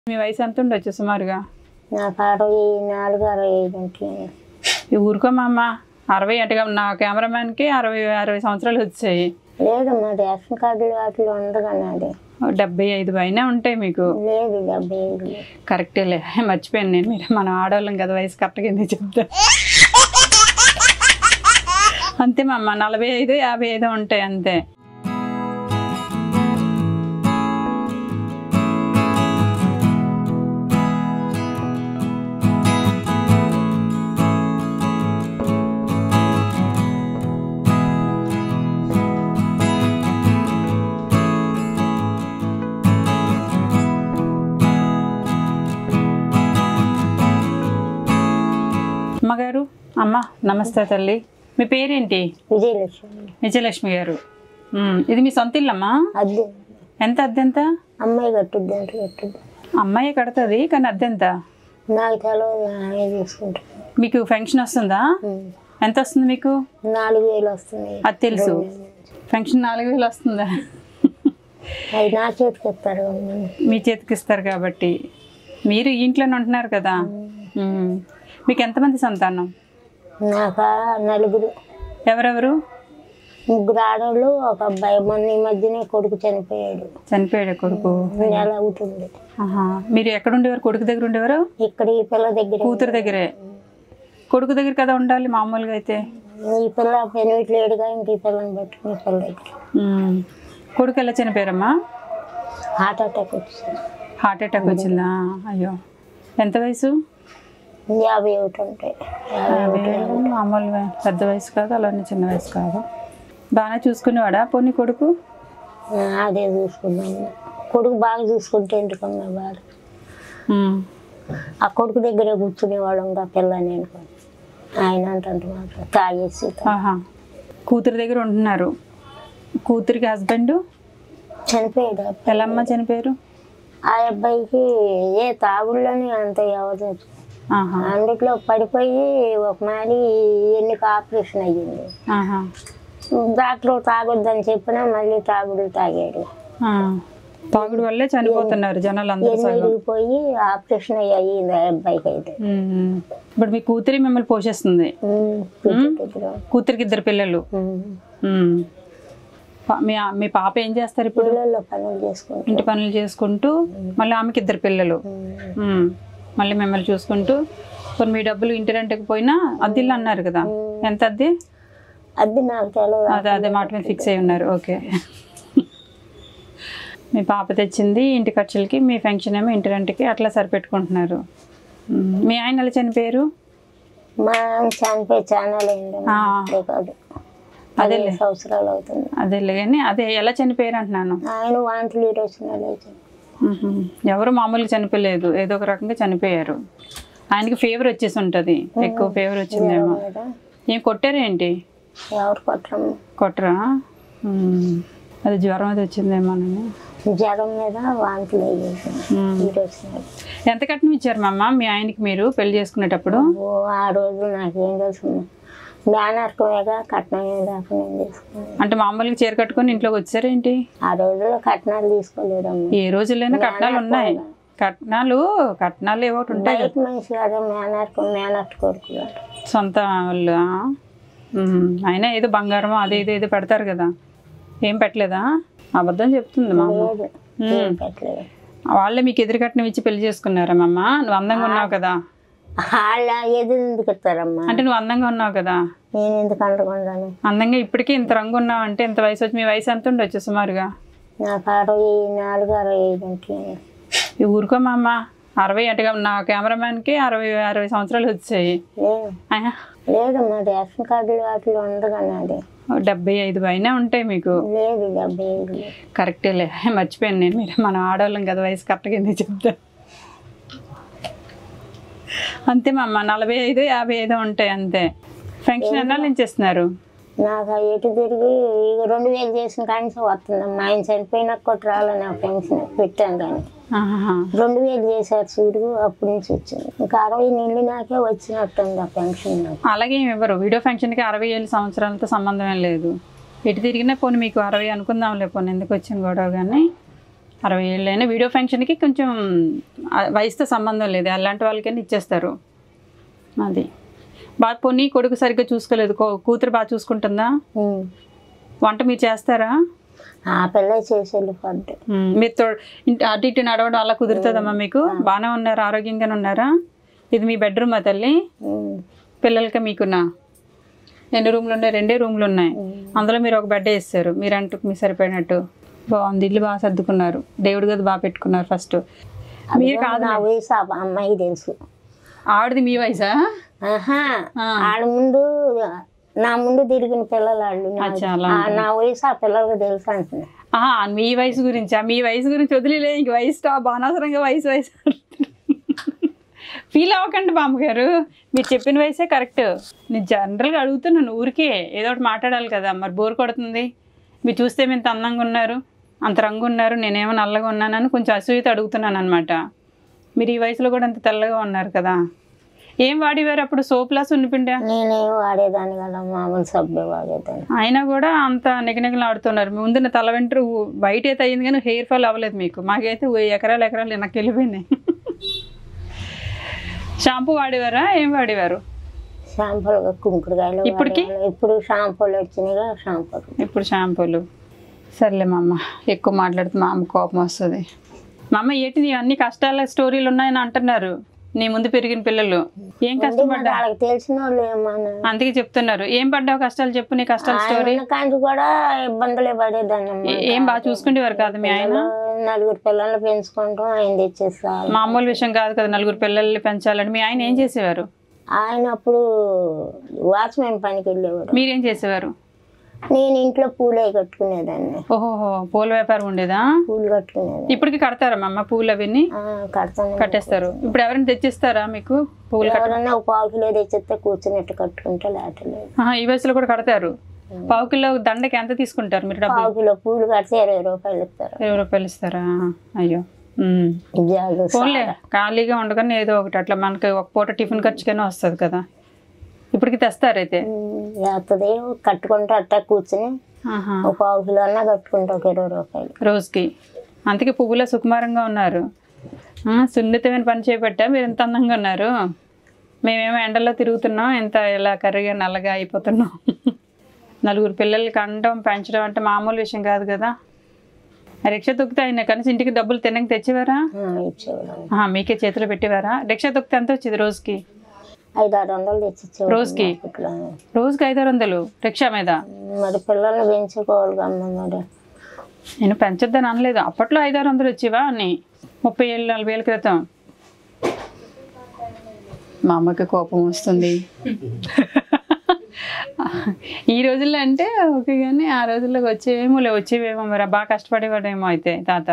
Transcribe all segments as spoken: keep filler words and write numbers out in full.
మీ వయసు ఎంత ఉండొచ్చు సుమారుగా? నాకు అరవై నాలుగు అరవై ఐదు ఉంటుంది. ఊరుకోమమ్మా, అరవై అంటే నా కెమెరామ్యాన్కి అరవై అరవై సంవత్సరాలు వచ్చాయి. లేదమ్మా, రేషన్ కార్డులు వాటిలో ఉండగానే అది డెబ్బై ఐదు పైన ఉంటాయి మీకు. లేదు, డెబ్బై ఐదు కరెక్టేలే, మర్చిపోయాను నేను. మీరు మనం ఆడవాళ్ళం కదా, వయసు కరెక్ట్గా ఎందుకు చెప్తా. అంతే మా అమ్మ, నలభై ఐదు యాభై ఐదు ఉంటాయి అంతే. అమ్మగారు, అమ్మ నమస్తే తల్లి. మీ పేరేంటి? విజయలక్ష్మి. విజయలక్ష్మి గారు, ఇది మీ సొంత ఇల్లమ్మా? అద్దె. ఎంత అద్దె ఎంత? అమ్మాయి కట్టుద్ది అంటే కట్టుద్ది. అమ్మాయి కడుతుంది, కానీ అద్దె ఎంత? నాకు తెలియదు, ఆమె తీసుకుంటాను. మీకు ఫంక్షన్ వస్తుందా? ఎంత వస్తుంది మీకు? నాలుగు వేలు వస్తుంది. అది తెలుసు, ఫంక్షన్ నాలుగు వేలు వస్తుందా? అది నా చేతికి ఇస్తారు. మీ చేతికి ఇస్తారు కాబట్టి. మీరు ఇంట్లోనే ఉంటున్నారు కదా. మీకు ఎంతమంది సంతానం? నాకు నలుగురు. ఎవరెవరు? ముగ్గురు ఆడవాళ్ళు, ఒక అబ్బాయి. మొన్న ఈ మధ్యనే కొడుకు చనిపోయాడు. చనిపోయాడు కొడుకు? నెల అవుతుంది. మీరు ఎక్కడ ఉండేవారు? కొడుకు దగ్గర ఉండేవారు? ఇక్కడ ఈ పిల్ల దగ్గర. కూతురు దగ్గరే? కొడుకు దగ్గర కదా ఉండాలి మామూలుగా అయితే. ఈ పిల్ల పెనువిటి లేడుగా, ఇంక ఈ పిల్లని బట్టి ఈ పిల్ల దగ్గర. కొడుకు ఎలా చనిపోయారమ్మా? హార్ట్ అటాక్ వచ్చింది. హార్ట్ అటాక్ వచ్చిందా? అయ్యో, ఎంత వయసు? యాభై ఒకటి ఉంటాయి. మామూలు పెద్ద వయసు కాదు, అలానే చిన్న వయసు కాదు. బాగానే చూసుకునేవాడా పోనీ కొడుకు? అదే చూసుకున్నాను. కొడుకు బాగా చూసుకుంటే ఎందుకన్నా బాగా. ఆ కొడుకు దగ్గరే కూర్చునేవాడు. ఇంకా పిల్ల నేను ఆయన అంటే మాట తాగేసి. కూతురు దగ్గర ఉంటున్నారు. కూతురికి హస్బెండ్ చనిపోయాడు. ఎల్లమ్మ చనిపోయారు? ఆ అబ్బాయికి ఏ తాగుళ్ళని అంత ఎవరు అందుట్లో పడిపోయి ఒక మాది ఎన్నిక ఆపరేషన్ అయ్యింది. డాక్టర్ తాగొద్దని చెప్పినా మళ్ళీ తాగుడు తాగాడు. తాగుడు వల్లే చనిపోతున్నారు జనాలు అందరూ. పోయి ఆపరేషన్ అయ్యింది ఆ అబ్బాయికి అయితే. ఇప్పుడు మీ కూతురి మిమ్మల్ని పోషిస్తుంది. కూతురికి ఇద్దరు పిల్లలు. మీ మీ పాప ఏం చేస్తారు ఇప్పుడు? పనులు చేసుకుంటూ, ఇంటి పనులు చేసుకుంటూ, మళ్ళీ ఆమెకి ఇద్దరు పిల్లలు, మళ్ళీ మిమ్మల్ని చూసుకుంటూ. కొన్ని మీ డబ్బులు ఇంటి రెంట్కి పోయినా అద్దెలు అన్నారు కదా, ఎంత అద్దె? అద్దె నాకు తెలియదు. అదే అదే మాట మీద ఫిక్స్ అయి ఉన్నారు. ఓకే. మీ పాప తెచ్చింది ఇంటి ఖర్చులకి, మీ ఫంక్షన్ ఏమో ఇంటి రెంట్కి, అట్లా సరిపెట్టుకుంటున్నారు. మీ ఆయన ఎలా చనిపోయారు? మా చనిపోయి ఛానల్ అయింది కాదు, అదే సంవత్సరాలు అవుతుంది. అదేలే కానీ అదే ఎలా చనిపోయారు అంటున్నాను. ఆయన వాంతులు వచ్చిన. ఎవరు మామూలుగా చనిపోలేదు, ఏదో ఒక రకంగా చనిపోయారు. ఆయనకి ఫీవర్ వచ్చేసి ఉంటుంది, ఎక్కువ ఫీవర్ వచ్చిందేమో. ఏం కొట్టారేంటి? ఎవరు కొట్టరు. కొట్టరా? అది జ్వరం అది వచ్చిందేమోనని. జ్వరం మీద వాంతులు వచ్చినాయి. ఎంత కట్నం ఇచ్చారు మా అమ్మ మీ ఆయనకి మీరు పెళ్లి చేసుకునేటప్పుడు? ఆ రోజు నాకేం తెలుసు, మేనర్కమేగా కట్నం ఏం దాకా నేను తీసుకున్నాను. అంటే మామూలుగా చీర కట్టుకొని ఇంట్లోకి వచ్చారేంటి? ఆ రోజుల్లో కట్నాలు తీసుకోలేదమ్మా. ఏ రోజులైనా కట్నాలు ఉన్నాయి. కట్నాలు కట్నాలు ఏవో ఉంటాయి. మనిషి కదా మేనర్కు మేనర్టు కొడుకు సొంత వాళ్ళు. అయినా ఏదో బంగారం అది ఇది ఏదో పెడతారు కదా, ఏం పెట్టలేదా? అబద్ధం చెప్తుంది మా అమ్మ. పెట్టలేదు. వాళ్ళే మీకు ఎదురు కట్నం ఇచ్చి పెళ్లి చేసుకున్నారా మా అమ్మ? నువ్వు అందంగా ఉన్నావు కదా. వాళ్ళ ఎదురు ఎందుకు ఇస్తారమ్మా? అంటే నువ్వు అందంగా ఉన్నావు కదా. నేను ఎందుకు అంటుకుంటాను? అందంగా ఇప్పటికీ ఇంత రంగు ఉన్నావు అంటే ఇంత వయసు వచ్చి, మీ వయసు ఎంత ఉండొచ్చు సుమారుగా? నాకు అరవై నాలుగు అరవై ఐదు ఉంటుంది. ఊరుకోమా అమ్మ, అరవై అంటే నా కెమెరామ్యాన్కి అరవై అరవై సంవత్సరాలు వచ్చాయి. లేదమ్మా, రేషన్ కార్డులు వాటిలో ఉండగానే అది డెబ్బై ఐదు పైన ఉంటాయి మీకు. లేదు, డెబ్బై ఐదు కరెక్టేలే, మర్చిపోయాను నేను. మీరు మనం ఆడవాళ్ళం కదా, వయసు కరెక్ట్గా ఎందుకు చెప్తా. అంతే మా అమ్మ, నలభై ఐదు యాభై ఐదు ఉంటాయి అంతే. ఫంక్షన్ ఎన్నాళ్ళ నుంచి ఇస్తున్నారు? నాకు ఎటు తిరిగి రెండు వేలు చేసిన కానీ వస్తుందమ్మా. ఆయన చనిపోయినా కొట్టి రాలని ఆ పెన్షన్ పెట్టాను కానీ రెండు వేలు చేశారు చూడు, అప్పటి నుంచి వచ్చింది. ఇంకా అరవై నిండి నాకే వచ్చినట్టుంది ఆ పెన్షన్. అలాగే ఇవ్వరు. వీడియో ఫంక్షన్కి అరవై ఏళ్ళ సంవత్సరాలతో సంబంధం ఏం లేదు. ఎటు తిరిగినా పోనీ మీకు అరవై అనుకుందాంలే, పోనీ ఎందుకు వచ్చిన గొడవ. కానీ అరవై ఏళ్ళైనా వీడియో ఫంక్షన్కి కొంచెం వయసుతో సంబంధం లేదు, అలాంటి వాళ్ళకైనా ఇచ్చేస్తారు. అది బాగా పోనీ కొడుకు సరిగ్గా చూసుకోలేదు, కూతురు బాగా చూసుకుంటుందా? వంట మీరు చేస్తారా? ఆ పిల్ల చేసి వెళ్ళిపోద్ది. మీరు తో అటు ఇటు నడవడం అలా కుదురుతుందమ్మా మీకు? బాగానే ఉన్నారు, ఆరోగ్యంగానే ఉన్నారా? ఇది మీ బెడ్రూమా తల్లి? పిల్లలకి మీకున్నా ఎన్ని రూమ్లు ఉన్నాయి? రెండే రూమ్లు ఉన్నాయి, అందులో మీరు ఒక బెడ్ వేస్తారు మీరంటూ మీకు సరిపోయినట్టు. బాగుంది, ఇల్లు బాగా సర్దుకున్నారు, దేవుడి గది బాగా పెట్టుకున్నారు. ఫస్ట్ మీరు కాదు, నా వయసు అమ్మాయి తెలుసు. ఆవిడది మీ వయసా? ఆడ ముందు నా ముందు తిరిగిన పిల్లలు వాళ్ళు, నా వయసు ఆ పిల్లలకి తెలుసు అంటున్నా. మీ వయసు గురించి మీ వయసు గురించి వదిలేలే, ఇంక వయసు బానవసరంగా వయసు వయసు ఫీల్ అవ్వకండి బామ్మగారు, మీరు చెప్పిన వయసే కరెక్ట్. నేను జనరల్గా అడుగుతున్నాను ఊరికే, ఏదో ఒకటి మాట్లాడాలి కదా, మరి బోర్ కొడుతుంది. మీరు చూస్తే ఇంత అందంగా ఉన్నారు, అంత రంగు ఉన్నారు, నేనేమో నల్లగా ఉన్నానని కొంచెం అసూయత అడుగుతున్నాను అనమాట. మీరు ఈ వయసులో కూడా అంత తెల్లగా ఉన్నారు కదా. ఏం వాడేవారు అప్పుడు? సోప్లా సున్నిపిండా? నేనేం వాడేదాన్ని కదా, మామూలు సబ్బే వాడేదాన్ని. అయినా కూడా అంత నిగనిగలు ఆడుతున్నారు. ముందున్న తల వెంట్రు వైట్ అయితే అయ్యింది కానీ హెయిర్ ఫాల్ అవ్వలేదు మీకు. మాకైతే ఎకరాలు ఎకరాలు వెనక్కి వెళ్ళిపోయినాయి. షాంపూ వాడేవారా? ఏం వాడేవారు? షాంపూలు కుంకుడుకాయలు. ఇప్పటికి ఇప్పుడు షాంపూలు వచ్చినాయిగా, షాంపూలు. ఇప్పుడు షాంపూలు. సర్లే మా అమ్మ, ఎక్కువ మాట్లాడితే మా అమ్మ కోపం వస్తుంది. మా అమ్మ ఏంటి అన్ని కష్టాల స్టోరీలు ఉన్నాయని అంటున్నారు, నీ ముందు పెరిగిన పిల్లలు. ఏం కష్టపడ్డా? తెలిసిన వాళ్ళు ఏమన్నా అందుకే చెప్తున్నారు. ఏం పడ్డావు కష్టాలు చెప్పు, నీ కష్టాల స్టోరీ. కూడా ఇబ్బందులే పడేదాన్ని. ఏం బాగా చూసుకునేవారు కాదు మీ ఆయన? నలుగురు పిల్లల్ని పెంచుకుంటాం, ఆయన తెచ్చేస్తారు. మామూలు విషయం కాదు కదా నలుగురు పిల్లల్ని పెంచాలని. మీ ఆయన ఏం చేసేవారు? ఆయన అప్పుడు వాచ్మెన్ పనికి వెళ్ళేవారు. మీరేం చేసేవారు? నేను ఇంట్లో పూలే కట్టుకునేదాన్ని. ఓహో, పూల వ్యాపారం ఉండేదా? పూలు కట్టుకునేది. ఇప్పటికి కడతారా మా అమ్మ పూలు? అవన్నీ కడతాను, కట్టేస్తారు. ఇప్పుడు ఎవరైనా తెచ్చిస్తారా మీకు పూలు? ఎవరన్నా ఒక పావు కిలో తెచ్చిస్తే కూర్చున్నట్టు కట్టుకుంటే లేటలేదు. ఈ వయసులో కూడా కడతారు. పావు కిలో దండకి ఎంత తీసుకుంటారు మీరు? పావు కిలో పూలు కడితే ఇరవై రూపాయలు ఇస్తారు. ఇరవై రూపాయలు ఇస్తారా? అయ్యో, ఫోన్లే ఖాళీగా ఉండగానే ఏదో ఒకటి అట్లా మనకి ఒక పూట టిఫిన్ ఖర్చుకైనా వస్తుంది కదా. ఇప్పటికి తెస్తారైతే కట్టుకుంటే అట్టా కూర్చుని ఒక పావు కిలో అన్నా కట్టుకుంటే ఒక ఇరవై రూపాయలు రోజుకి. అందుకే పువ్వులో సుకుమారంగా ఉన్నారు, సున్నితమైన పని చేపట్టా మీరు ఎంత అందంగా ఉన్నారు. మేమేమో ఎండల్లో తిరుగుతున్నాం, ఎంత ఇలా కర్రీగా నల్లగా అయిపోతున్నాం. నలుగురు పిల్లలకి అండం పెంచడం అంటే మామూలు విషయం కాదు కదా. రిక్షా తొక్కితే ఆయన కనీసం ఇంటికి డబ్బులు తినక తెచ్చేవారా? మీకే చేతిలో పెట్టేవారా? రిక్షా తొక్కితే ఎంత వచ్చేది రోజుకి? ఐదు ఆరు వందలు తెచ్చి రోజుకి. రోజుకి ఐదు ఆరు వందలు రిక్షా మీద? మరి పిల్లల్ని పెంచుకోవాలి కమ్మా. మరి నేను పెంచొద్దని అనలేదు, అప్పట్లో ఐదు ఆరు వందలు వచ్చేవా అని, ముప్పై ఏళ్ళు నలభై ఏళ్ళ క్రితం. మా అమ్మకి కోపం వస్తుంది. ఈ రోజుల్లో అంటే ఓకే, కానీ ఆ రోజుల్లోకి వచ్చేవేమో లే వచ్చేవేమో మరి బాగా కష్టపడేవాడేమో అయితే తాత.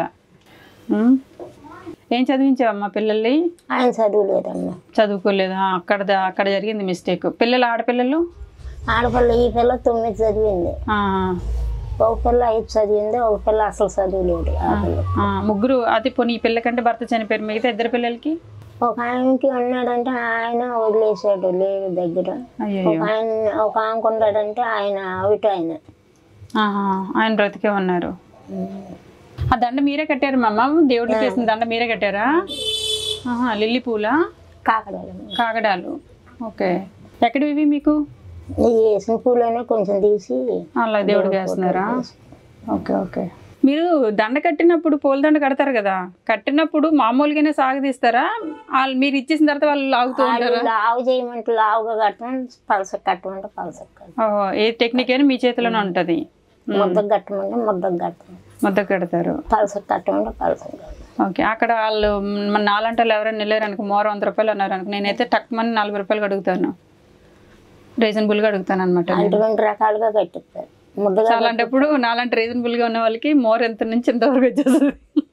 ఏం చదివించావమ్మా పిల్లల్ని? ఆయన చదువులేదమ్మా. చదువుకోలేదా? అక్కడ అక్కడ జరిగింది మిస్టేక్. పిల్లలు ఆడపిల్లలు? ఆడపిల్ల ఈ పిల్ల తొమ్మిది చదివింది, ఒక పిల్ల ఐదు చదివింది, ఒక పిల్ల అసలు చదువులేదు. ముగ్గురు. అది పోనీ ఈ పిల్ల కంటే భర్త చనిపోయారు, మిగతా ఇద్దరు పిల్లలకి? ఒక ఆయనకి ఉన్నాడంటే ఆయన వదిలేసాడు, లేదు దగ్గర. ఒక ఆయన ఒక ఆమెకు ఉన్నాడంటే ఆయన అవుట్. ఆయన ఆయన బ్రతికే ఉన్నారు. ఆ దండ మీరే కట్టారు మా అమ్మ? దేవుడికి చేసిన దండ మీరే కట్టారా? లిల్లీ పూల? కాకడాలు. కాకడాలు, ఓకే. ఎక్కడివి ఇవి మీకు? వేసిన పూలనే కొంచెం తీసి అలా దేవుడికి వేస్తున్నారా? Okay okay. మీరు దండ కట్టినప్పుడు పూల దండ కడతారు కదా, కట్టినప్పుడు మామూలుగానే సాగదీస్తారా? వాళ్ళు మీరు ఇచ్చేసిన తర్వాత వాళ్ళు లాగుతూ ఉంటారు? లావు చేయమంటే లావుగా కట్టమంటే పలస కట్టమంటే పలస. ఓహో, ఏ టెక్నిక్ అయినా మీ చేతిలోనే ఉంటుంది. ముద్దకు కట్టమంటే ముద్దకు కట్టమంటే ముద్దకు కడతారు, పలస కట్టమంటే పలస. ఓకే. అక్కడ వాళ్ళు మన నాలంటారు ఎవరైనా వెళ్ళారు అనుకో, మోర వంద రూపాయలు అన్నారు అనుకో, నేనైతే టక్మని నలభై రూపాయలు అడుగుతాను, రీజనబుల్గా అడుగుతాను అనమాట. రెండు రకాలుగా కట్టిస్తారు. అలాంటప్పుడు నాలంటే రీజనబుల్గా ఉన్న వాళ్ళకి మోర్ ఎంత నుంచి ఎంతవరకు వచ్చేస్తుంది.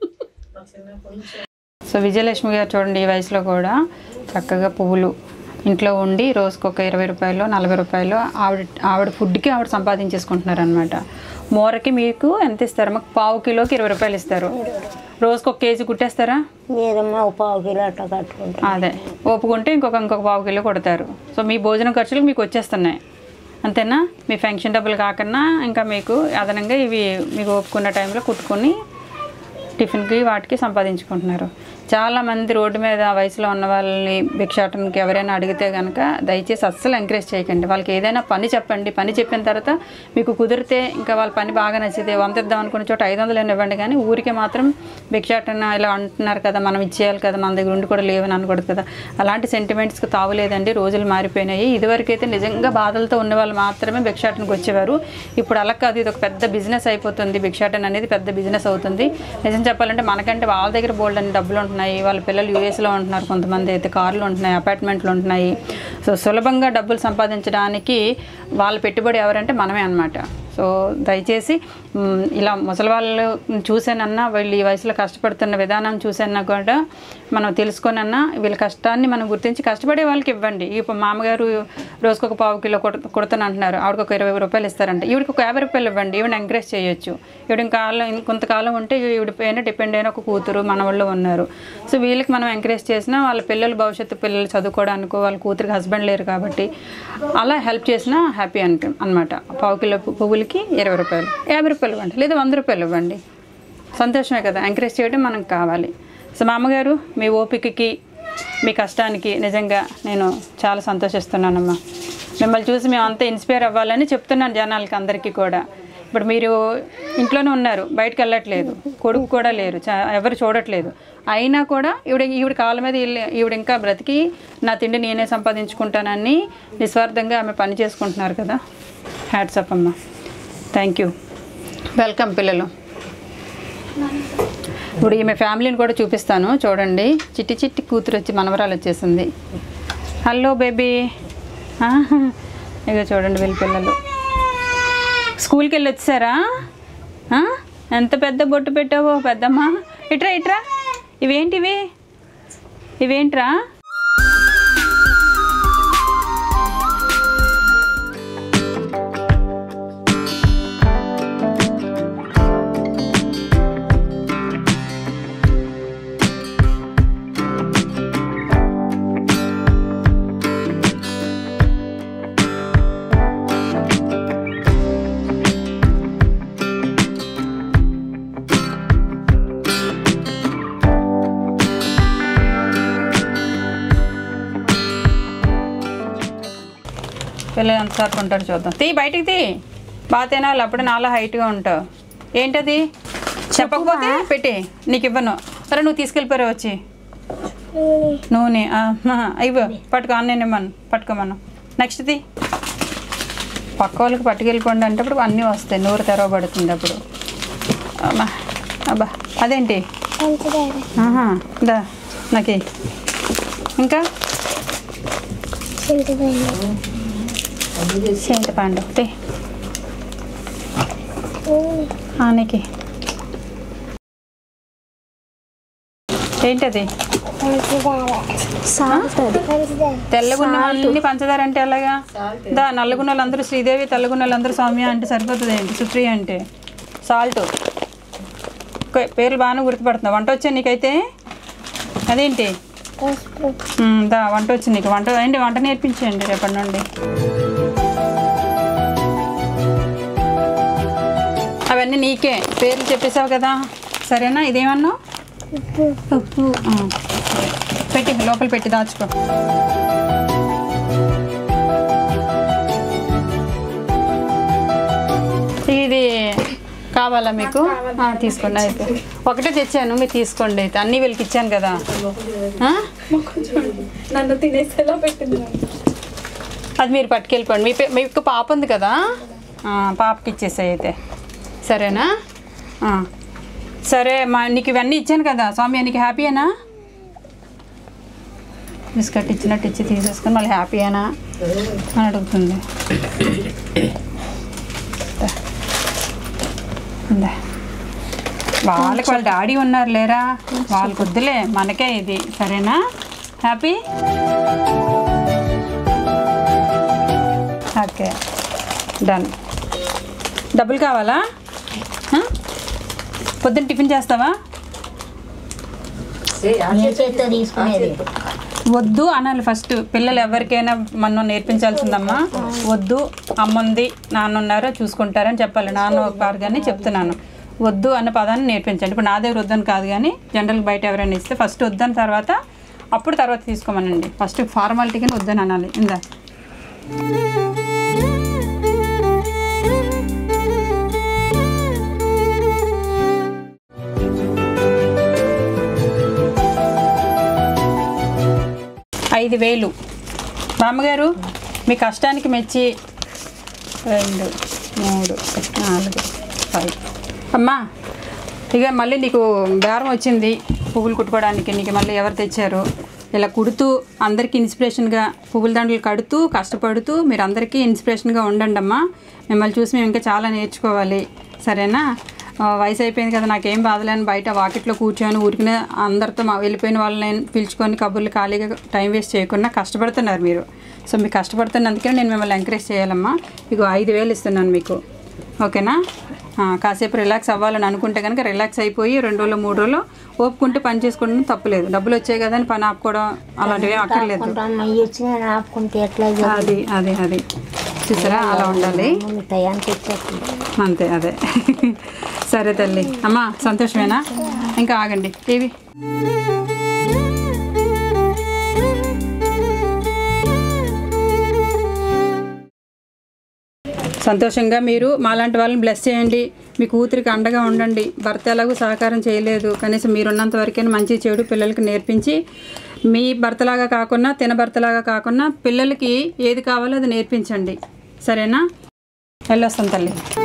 సో విజయలక్ష్మి గారు చూడండి, ఈ వయసులో కూడా చక్కగా పువ్వులు ఇంట్లో ఉండి రోజుకు ఒక ఇరవై రూపాయలు నలభై రూపాయలు ఆవిడ ఆవిడ ఫుడ్కి ఆవిడ సంపాదించేసుకుంటున్నారు అనమాట. మోరకి మీకు ఎంత ఇస్తారు? మాకు పావు కిలోకి ఇరవై రూపాయలు ఇస్తారు. రోజుకి ఒక కేజీ కుట్టేస్తారా? లేదమ్మా, ఒక పావు కిలో అట్లా కట్టుకుంటారు. అదే ఒప్పుకుంటే ఇంకొక ఇంకొక పావు కిలో కొడతారు. సో మీ భోజనం ఖర్చులు మీకు వచ్చేస్తున్నాయి అంతేనా? మీ ఫంక్షన్ డబ్బులు కాకుండా ఇంకా మీకు అదనంగా ఇవి మీకు ఒప్పుకున్న టైంలో కుట్టుకొని టిఫిన్కి వాటికి సంపాదించుకుంటున్నారు. చాలామంది రోడ్డు మీద వయసులో ఉన్న వాళ్ళని భిక్షాటనకి ఎవరైనా అడిగితే కనుక దయచేసి అస్సలు ఎంకరేజ్ చేయకండి. వాళ్ళకి ఏదైనా పని చెప్పండి. పని చెప్పిన తర్వాత మీకు కుదిరితే ఇంకా వాళ్ళ పని బాగా నచ్చితే వంద ఇద్దాం అనుకున్న చోట ఐదు వందలు ఇవ్వండి. కానీ ఊరికే మాత్రం భిక్షాటన ఇలా అంటున్నారు కదా, మనం ఇచ్చేయాలి కదా, మన దగ్గర ఉండి కూడా లేవని అనకూడదు కదా. అలాంటి సెంటిమెంట్స్కి తావులేదండి. రోజులు మారిపోయినాయి. ఇదివరకైతే నిజంగా బాధలతో ఉన్న వాళ్ళు మాత్రమే భిక్షాటనకు వచ్చేవారు. ఇప్పుడు అలా కాదు, ఇది ఒక పెద్ద బిజినెస్ అయిపోతుంది. భిక్షాటన అనేది పెద్ద బిజినెస్ అవుతుంది. నిజం చెప్పాలంటే మనకంటే వాళ్ళ దగ్గర బోల్డ్ అన్ని డబ్బులు ఉంటున్నాయి. వాళ్ళ పిల్లలు యూఎస్లో ఉంటున్నారు, కొంతమంది అయితే కార్లు ఉంటున్నాయి, అపార్ట్మెంట్లు ఉంటున్నాయి. సో సులభంగా డబ్బులు సంపాదించడానికి వాళ్ళ పెట్టుబడి ఎవరంటే మనమే అన్నమాట. సో దయచేసి ఇలా ముసలి వాళ్ళు చూసానన్నా, వీళ్ళు ఈ వయసులో కష్టపడుతున్న విధానం చూసానా కూడా మనం తెలుసుకొనన్నా వీళ్ళ కష్టాన్ని మనం గుర్తించి కష్టపడే వాళ్ళకి ఇవ్వండి. ఇప్పుడు మామగారు రోజుకు ఒక పావు కిలో కొడ కొడతాను అంటున్నారు, ఆవిడకి ఒక ఇరవై రూపాయలు ఇస్తారంట, ఈవిడికి ఒక యాభై రూపాయలు ఇవ్వండి. ఈవిడ ఎంకరేజ్ చేయొచ్చు. ఈవిడ ఇంకాలం ఇంకొంతకాలం ఉంటే ఈవిడ పైన డిపెండ్ అయిన ఒక కూతురు మనవాళ్ళు ఉన్నారు. సో వీళ్ళకి మనం ఎంకరేజ్ చేసినా వాళ్ళ పిల్లలు భవిష్యత్తు పిల్లలు చదువుకోవడానికో, వాళ్ళ కూతురికి హస్బెండ్ లేరు కాబట్టి అలా హెల్ప్ చేసినా హ్యాపీ అనిపి అనమాట. పావు కిలో పువ్వులకి ఇరవై రూపాయలు, యాభై రూపాయలు ఇవ్వండి, లేదా వంద రూపాయలు ఇవ్వండి. సంతోషమే కదా, ఎంకరేజ్ చేయడం మనకు కావాలి. సో మా అమ్మగారు మీ ఓపికకి మీ కష్టానికి నిజంగా నేను చాలా సంతోషిస్తున్నానమ్మా. మిమ్మల్ని చూసి మేము అంతా ఇన్స్పైర్ అవ్వాలని చెప్తున్నాను జనాలకి అందరికీ కూడా. ఇప్పుడు మీరు ఇంట్లోనే ఉన్నారు, బయటకు వెళ్ళట్లేదు, కొడుకు కూడా లేరు, ఎవరు చూడట్లేదు. అయినా కూడా ఈవిడ ఈవిడ కాళ్ళ మీద ఈవిడ ఇంకా బ్రతికి నా తిండి నేనే సంపాదించుకుంటానని నిస్వార్థంగా ఆమె పని చేసుకుంటున్నారు కదా. హ్యాట్స్ అప్ అమ్మా. Thank you. వెల్కమ్ పిల్లలు. ఇప్పుడు ఈమె ఫ్యామిలీని కూడా చూపిస్తాను చూడండి. చిట్టి చిట్టి కూతురు వచ్చి మనవరాలు వచ్చేసింది. Hello baby. ఇక చూడండి వీళ్ళ పిల్లలు స్కూల్కి వెళ్ళి వచ్చారా? ఎంత పెద్ద బొట్టు పెట్టావో పెద్దమ్మ. ఇట్రా ఇట్రా. ఇవేంటివి ఇవేంట్రా? పిల్లలు ఎంత సార్లు ఉంటారు చూద్దాం. తీ బయటికి తీ. బాగా తినాలి, అప్పుడే నాలా హైట్గా ఉంటావు. ఏంటది చెప్పకపోతే పెట్టి నీకు ఇవ్వను. సరే నువ్వు తీసుకెళ్ళిపోయావు వచ్చి నూనె ఇవ్వ పట్టుకో. నేను ఇవ్వను, పట్టుకోమను. నెక్స్ట్ తీ. పక్క వాళ్ళకి పట్టుకెళ్ళిపోండి అంటే అప్పుడు అన్నీ వస్తాయి, నోరు తెరవబడుతుంది అప్పుడు. అమ్మా అబ్బా అదేంటి దా నాకు ఇంకా చింతపండు తే ఆనకి. ఏంటది? తెల్లగున్నవన్నీ పంచదార అంటే అలాగా? దా నల్లగున్న వాళ్ళందరూ శ్రీదేవి, తెల్లగున్న వాళ్ళందరూ సౌమ్య అంటే సరిపోతుంది. ఏంటి సుప్రియ అంటే సాల్ట్. పేర్లు బాగానే గుర్తుపడుతున్నావు. వంట వచ్చా నీకైతే? అదేంటి దా వంట వచ్చి నీకు? వంట ఏంటి? వంట నేర్పించండి రేపటి నుండి. అవన్నీ నీకే పేర్లు చెప్పేసావు కదా, సరేనా? ఇదేమన్నావు? ఉప్పు. పెట్టి లోపల పెట్టి దాచుకో. ఇది కావాలా మీకు? తీసుకోండి. అయితే ఒకటే తెచ్చాను, మీరు తీసుకోండి. అయితే అన్నీ వీళ్ళకి ఇచ్చాను కదా. నన్ను తినేసేలా పెట్టింది. అది మీరు పట్టుకెళ్ళిపోండి. మీ మీకు పాప ఉంది కదా, పాపకి ఇచ్చేసాయి అయితే, సరేనా? సరే మా నీకు ఇవన్నీ ఇచ్చాను కదా స్వామి, నీకు హ్యాపీయేనా? బిస్కెట్ ఇచ్చినట్టు ఇచ్చి తీసేసుకొని మళ్ళీ హ్యాపీయేనా అని అడుగుతుంది. వాళ్ళకి వాళ్ళ డాడీ ఉన్నారు లేరా, వాళ్ళకి వద్దులే, మనకే ఇది, సరేనా? హ్యాపీ. Okay done. డబ్బులు కావాలా? పొద్దున్న టిఫిన్ చేస్తావా? వద్దు అనాలి ఫస్ట్. పిల్లలు ఎవరికైనా మనం నేర్పించాల్సిందమ్మా. వద్దు, అమ్మ ఉంది, నాన్న ఉన్నారో చూసుకుంటారని చెప్పాలి. నాన్న ఒక పార్గానే చెప్తున్నాను. వద్దు అన్న పదాన్ని నేర్పించండి. ఇప్పుడు నా దగ్గర వద్దని కాదు, కానీ జనరల్గా బయట ఎవరైనా ఇస్తే ఫస్ట్ వద్దని తర్వాత అప్పుడు తర్వాత తీసుకోమనండి. ఫస్ట్ ఫార్మాలిటీగా వద్దని అనాలి. ఇందా ఐదు వేలు బామ్మగారు మీ కష్టానికి మెచ్చి రెండు మూడు నాలుగు ఫైవ్ అమ్మా, ఇక మళ్ళీ నీకు బేరం వచ్చింది పువ్వులు కుట్టుకోవడానికి. నీకు మళ్ళీ ఎవరు తెచ్చారు? ఇలా కుడుతూ అందరికీ ఇన్స్పిరేషన్గా పువ్వుల దండలు కడుతూ కష్టపడుతూ మీరు అందరికీ ఇన్స్పిరేషన్గా ఉండండి అమ్మా. మిమ్మల్ని చూసి మేము ఇంకా చాలా నేర్చుకోవాలి, సరేనా? వయసు అయిపోయింది కదా, నాకేం బాధలేని బయట వాకిట్లో కూర్చొని ఊరికినే అందరితో మా వెళ్ళిపోయిన వాళ్ళని పిలుచుకొని కబుర్లు ఖాళీగా టైం వేస్ట్ చేయకుండా కష్టపడుతున్నారు మీరు. సో మీకు కష్టపడుతున్నందుకే నేను మిమ్మల్ని ఎంకరేజ్ చేయాలమ్మా. ఇగో ఐదు వేలు ఇస్తున్నాను మీకు, ఓకేనా? కాసేపు రిలాక్స్ అవ్వాలని అనుకుంటే కనుక రిలాక్స్ అయిపోయి రెండు రోజులు మూడు రోజులు ఓపుకుంటే పని చేసుకోవడం తప్పలేదు. డబ్బులు వచ్చాయి కదా అని పని ఆపుకోవడం అలాంటివి అక్కర్లేదు. అది అది అది చూసారా, అలా ఉండాలి అంతే. అదే సరే తల్లి. అమ్మా సంతోషమేనా? ఇంకా ఆగండి టీవీ. సంతోషంగా మీరు మాలాంటి వాళ్ళని బ్లెస్ చేయండి. మీ కూతురికి అండగా ఉండండి. భర్త ఎలాగూ సహకారం చేయలేదు, కనీసం మీరున్నంత వరకైనా మంచి చెడు పిల్లలకి నేర్పించి మీ భర్తలాగా కాకుండా తిన భర్తలాగా కాకుండా పిల్లలకి ఏది కావాలో అది నేర్పించండి, సరేనా? వెళ్ళొస్తాం తల్లి.